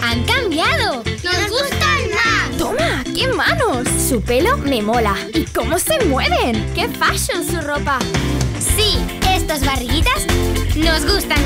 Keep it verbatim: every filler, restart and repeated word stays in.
¡Han cambiado! ¡Nos gustan más! ¡Toma! ¡Qué manos! Su pelo me mola. ¿Y cómo se mueven? ¡Qué fashion su ropa! Sí, estas barriguitas nos gustan.